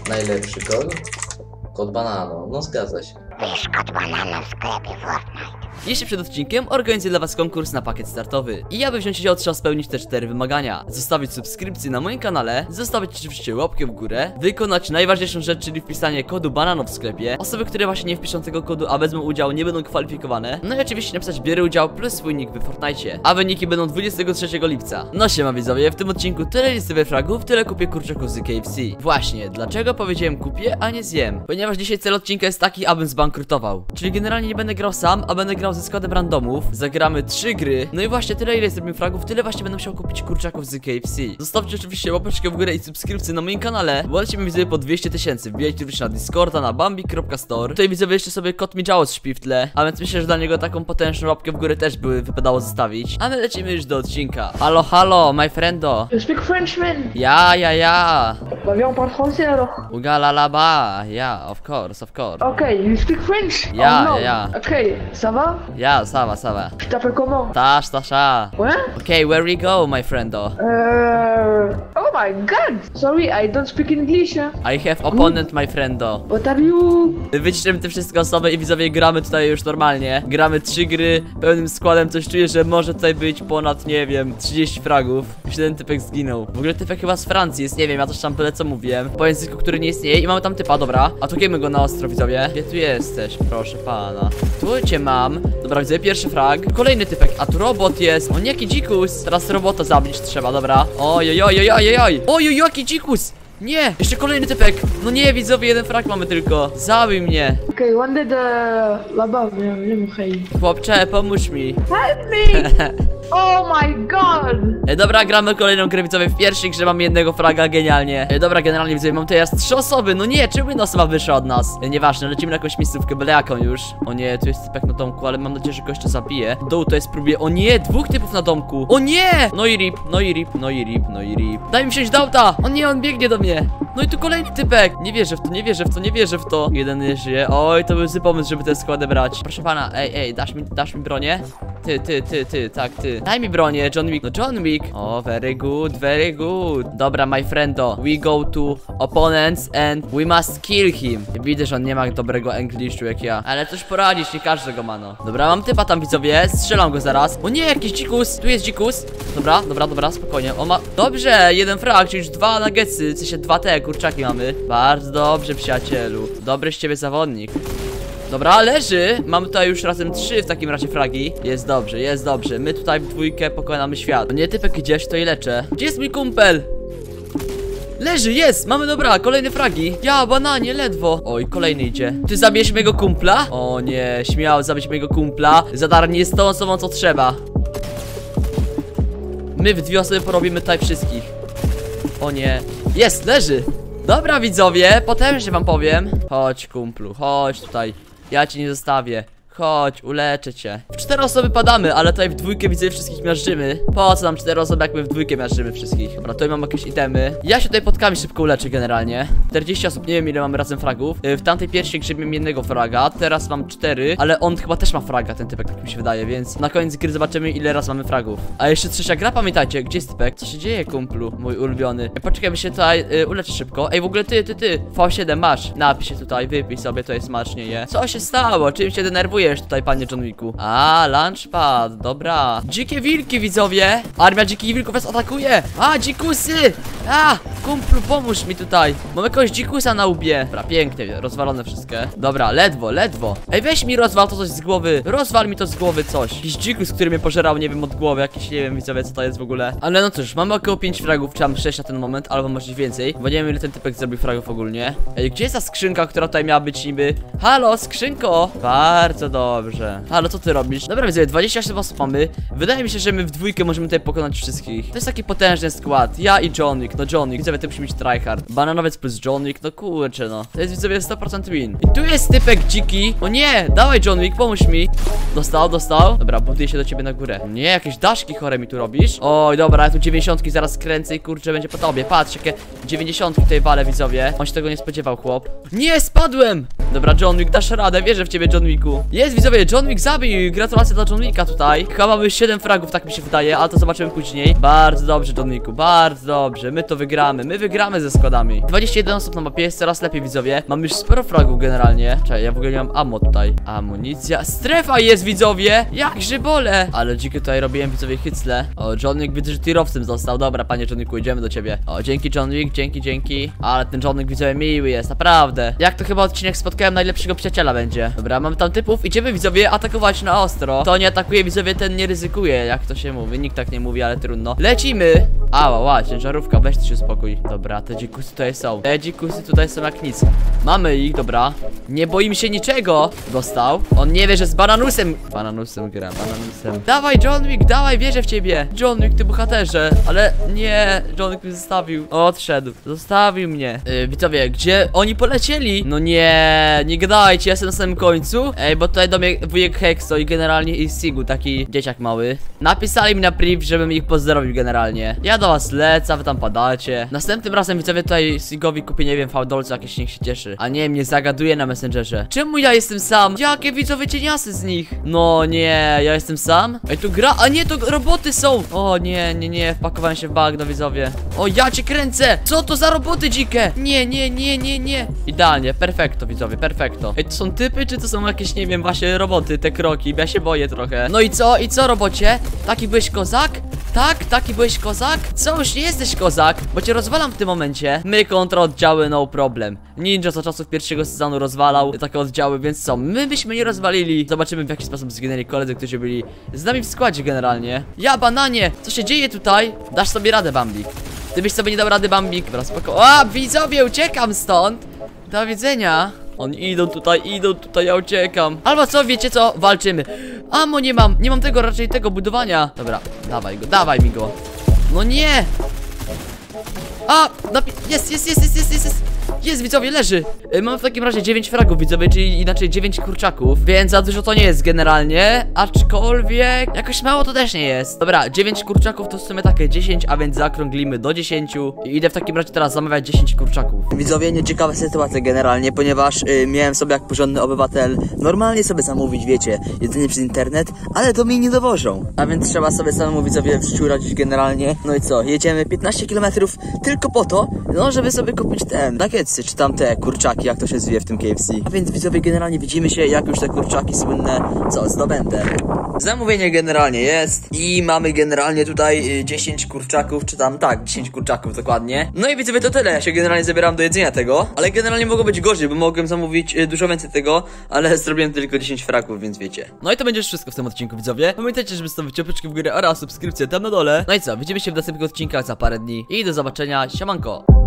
Najlepszy kod? Kod banano, no zgadza się. Wiesz, kod banana w sklepie Fortnite. Jeszcze przed odcinkiem organizuję dla was konkurs na pakiet startowy. I aby wziąć udział, trzeba spełnić te 4 wymagania: zostawić subskrypcję na moim kanale, zostawić oczywiście łapkę w górę, wykonać najważniejszą rzecz, czyli wpisanie kodu banano w sklepie. Osoby, które właśnie nie wpiszą tego kodu, a wezmą udział, nie będą kwalifikowane. No i oczywiście napisać bierę udział plus swój nick w Fortnite. A wyniki będą 23 lipca. No siema widzowie, w tym odcinku tyle listy fragów, tyle kupię kurczaków z KFC. Właśnie, dlaczego powiedziałem kupię, a nie zjem? Ponieważ dzisiaj cel odcinka jest taki, abym zbankrutował. Czyli generalnie nie będę grał sam, a będę grał ze składem randomów. Zagramy 3 gry. No i właśnie tyle, ile zrobimy fragów, tyle właśnie będę musiał kupić kurczaków z KFC. Zostawcie oczywiście łapeczkę w górę i subskrypcję na moim kanale, bo lecimy widzowie po 200 000. Wbijajcie również na Discorda, na bambi.store. Tutaj widzowie jeszcze sobie kot Mijaos śpi w tle, a więc myślę, że dla niego taką potężną łapkę w górę też by wypadało zostawić. A my lecimy już do odcinka. Halo, halo, my friendo. You speak French, man? Ja. Bah viens, on parle français alors. Ugala laba. Yeah, of course. Ok, you speak French? Yeah, Oh, no. yeah. Ok, ça va? Yeah, ça va. Tu t'appelles comment? Tasha. Ouais? Okay, where we go, my friendo? Oh my god! Sorry, I don't speak English. I have opponent, my friendo. What are you? Wyciszmy te wszystkie osoby i widzowie, gramy tutaj już normalnie. Gramy 3 gry pełnym składem, coś czuję, że może tutaj być ponad, nie wiem, 30 fragów. Już jeden typek zginął. W ogóle typek chyba z Francji jest, nie wiem, ja też tam byle co mówiłem. Po języku, który nie istnieje i mamy tam typa, dobra. Atakujemy go na ostro, widzowie. Gdzie tu jesteś, proszę pana? Tu cię mam. Dobra, widzę pierwszy frag. Kolejny typek, a tu robot jest. O nie, jaki dzikus. Teraz robota zabić trzeba, dobra. Oj, jaki dzikus. Nie, jeszcze kolejny typek. No nie, widzowie, jeden frag mamy tylko. Zabij mnie. Ok, one dead là-bas, viens mon frère. Chłopcze, pomóż mi. Help me! Oh my god! Dobra, gramy kolejną grę, widzowie. W pierwszej grze mam jednego fraga, genialnie. Dobra, generalnie widzowie, mam teraz 3 osoby. No nie, czemu jedna osoba wyszła od nas? Nieważne, lecimy na jakąś miejscówkę, byle jaką już. O nie, tu jest typek na domku, ale mam nadzieję, że gościa zabije. Dołu to jest próbie. O nie, 2 typów na domku. O nie! No i rip. Daj mi wsiąść do auta. O nie, on biegnie do mnie. No i tu kolejny typek. Nie wierzę w to. Jeden nie żyje. Oj, to był zły pomysł, żeby te składy brać. Proszę pana, ej, dasz mi bronię? Ty. Daj mi bronię, John Wick. No John Wick. O, very good. Dobra, my friendo. We go to opponents and we must kill him. Widzę, że on nie ma dobrego Englishu jak ja. Ale coś poradzić, nie każdego ma, no. Dobra, mam typa tam, widzowie. Strzelam go zaraz. O nie, jakiś dzikus. Tu jest dzikus. Dobra, spokojnie. On ma... Dobrze, jeden frag, czyli już 2 nuggetsy. W sensie 2 te kurczaki mamy. Bardzo dobrze, przyjacielu. Dobry z ciebie zawodnik. Dobra, leży. Mamy tutaj już razem 3 w takim razie fragi. Jest dobrze. My tutaj w dwójkę pokonamy świat. Nie, typek gdzieś, to i leczę. Gdzie jest mój kumpel? Leży, jest! Mamy, dobra, kolejne fragi. Ja, bananie, ledwo. Oj, kolejny idzie. Ty zabijesz mojego kumpla? O nie, śmiało zabić mojego kumpla. Zadarnie jest tą osobą, co trzeba. My w 2 osoby porobimy tutaj wszystkich. O nie. Jest, leży. Dobra, widzowie, potężnie wam powiem. Chodź, kumplu, chodź tutaj. Ja cię nie zostawię. Chodź, uleczę cię. W 4 osoby padamy, ale tutaj w dwójkę widzę wszystkich miażdżymy. Po co nam 4 osoby, jak my w dwójkę miażdżymy wszystkich? Dobra, tutaj mam jakieś itemy. Ja się tutaj podkami szybko uleczę generalnie. 40 osób, nie wiem ile mamy razem fragów. W tamtej pierwszej grze miałem jednego fraga, teraz mam 4, ale on chyba też ma fraga, ten typek, tak mi się wydaje, więc na koniec gry zobaczymy, ile raz mamy fragów. A jeszcze trzecia gra, pamiętajcie, gdzie jest typek? Co się dzieje, kumplu, mój ulubiony? Poczekaj, by się tutaj uleczę szybko. Ej, w ogóle ty, V7 masz. Napisz się tutaj, wypij sobie, to jest smacznie. Co się stało? Czym się denerwujesz tutaj, panie John Wicku? A, launchpad, dobra. Dzikie wilki, widzowie. Armia dzikich wilków was atakuje. A, dzikusy. A, kumplu, pomóż mi tutaj. Mam jakiegoś dzikusa na łbie. Dobra, pięknie, rozwalone wszystkie. Dobra, ledwo. Ej, weź mi rozwal to coś z głowy. Rozwal mi to z głowy coś. Jakiś dzikus, który mnie pożerał, nie wiem, od głowy. Jakiś, nie wiem, widzowie, co to jest w ogóle. Ale no cóż, mamy około 5 fragów, czy mam 6 na ten moment, albo może więcej. Bo nie wiem, ile ten typek zrobił fragów ogólnie. Ej, gdzie jest ta skrzynka, która tutaj miała być niby? Halo, skrzynko. Bardzo dobrze. Halo, co ty robisz? Dobra, widzowie, 28 osób mamy. Wydaje mi się, że my w dwójkę możemy tutaj pokonać wszystkich. To jest taki potężny skład. Ja i John Wick, no John Wick, widzowie, ty musi być tryhard. Bananowiec plus John Wick, no kurczę, no. To jest, widzowie, 100% win. I tu jest typek dziki. O nie, dawaj John Wick, pomóż mi. Dostał. Dobra, buduję się do ciebie na górę. Nie, jakieś daszki chore mi tu robisz. Oj, dobra, ja tu 90 zaraz kręcę i kurczę, będzie po tobie. Patrz, jakie 90 tutaj wale, widzowie. On się tego nie spodziewał, chłop. Nie, spadłem! Dobra, John Wick, dasz radę, wierzę w ciebie, John Wicku. Jest, widzowie, John Wick zabił. Gratulacje dla John Wicka tutaj. Chyba mamy 7 fragów, tak mi się wydaje, ale to zobaczymy później. Bardzo dobrze, John Wicku, bardzo dobrze. My to wygramy, my wygramy ze składami. 21 osób na mapie, jest coraz lepiej, widzowie. Mam już sporo fragów generalnie. Czekaj, ja w ogóle nie mam ammo tutaj. Amunicja. Strefa jest, widzowie. Jak żybole. Ale dzikie tutaj robiłem, widzowie, hycle. O, John Wick widzę, że tirowcem został. Dobra, panie John Wicku, idziemy do ciebie. O, dzięki John Wick, dzięki. Ale ten John Wick, widzowie, miły jest, naprawdę. Jak to chyba odcinek spotkałem najlepszego przyjaciela będzie. Dobra, mamy tam typów, idziemy, widzowie, atakować na ostro. To nie atakuje, widzowie, ten nie ryzykuje, jak to się mówi. Nikt tak nie mówi, ale trudno. Lecimy. Ała, ciężarówka, weź ty się spokój. Dobra, te dzikusy tutaj są. Te dzikusy tutaj są jak nic. Mamy ich, dobra. Nie boimy się niczego. Dostał. On nie wie, że z bananusem. Bananusem gram, bananusem. Dawaj, John Wick, dawaj, wierzę w ciebie. John Wick, ty bohaterze. Ale nie, John Wick mnie zostawił. Odszedł. Zostawił mnie. Widzowie, gdzie oni polecieli? No nie gadajcie, ja jestem na samym końcu. Ej, bo tutaj do mnie wujek Hexo i generalnie i Sigu, taki dzieciak mały. Napisali mi na priv, żebym ich pozdrowił generalnie. Ja do was lecę, wy tam padacie. Następnym razem, widzowie, tutaj Sigowi kupię, nie wiem, fałdolce jakieś, niech się cieszy. A nie, mnie zagaduje na Messengerze. Czemu ja jestem sam? Jakie, widzowie, cieniasy z nich? No nie, ja jestem sam? Ej, tu gra, a nie, to roboty są. O nie, wpakowałem się w bagno, widzowie. O, ja cię kręcę. Co to za roboty dzikie? Nie. Idealnie, perfekto, widzowie, perfekto. Ej, to są typy, czy to są jakieś, nie wiem, właśnie roboty, te kroki? Ja się boję trochę. No i co, robocie? Taki byłeś kozak? Tak, taki byłeś kozak? Co, już nie jesteś kozak? Bo cię rozwalam w tym momencie. My kontra oddziały, no problem. Ninja za czasów pierwszego sezonu rozwalał takie oddziały, więc co? My byśmy nie rozwalili. Zobaczymy, w jaki sposób zginęli koledzy, którzy byli z nami w składzie generalnie. Ja, bananie! Co się dzieje tutaj? Dasz sobie radę, Bambik. Gdybyś sobie nie dał rady, Bambik. Dobra, spoko. A, widzowie, uciekam stąd. Do widzenia. Oni idą tutaj, ja uciekam. Albo co, wiecie co? Walczymy. Amo nie mam tego, raczej tego budowania. Dobra, dawaj mi go. No nie. A, jest, widzowie, leży. Mam w takim razie 9 fragów, widzowie, czyli inaczej 9 kurczaków. Więc za dużo to nie jest generalnie. Aczkolwiek jakoś mało to też nie jest. Dobra, 9 kurczaków to w sumie takie 10, a więc zaokrąglimy do 10. I idę w takim razie teraz zamawiać 10 kurczaków. Widzowie, nieciekawa sytuacja generalnie, ponieważ miałem sobie jak porządny obywatel normalnie sobie zamówić, wiecie, jedzenie przez internet, ale to mi nie dowożą. A więc trzeba sobie samemu, widzowie, w życiu radzić generalnie. No i co, jedziemy 15 km tylko po to, no żeby sobie kupić ten nuggetsy, czy tam te kurczaki, jak to się zwie w tym KFC. A więc, widzowie, generalnie widzimy się, jak już te kurczaki słynne, co, zdobędę. Zamówienie generalnie jest i mamy generalnie tutaj 10 kurczaków, czy tam, tak, 10 kurczaków dokładnie. No i widzowie, to tyle, ja się generalnie zabieram do jedzenia tego, ale generalnie mogło być gorzej, bo mogłem zamówić dużo więcej tego, ale zrobiłem tylko 10 fraków, więc wiecie. No i to będzie już wszystko w tym odcinku, widzowie. Pamiętajcie, żeby zostawić łapeczkę w górę oraz subskrypcję tam na dole. No i co, widzimy się w następnych odcinkach za parę dni i do zobaczenia, siemanko.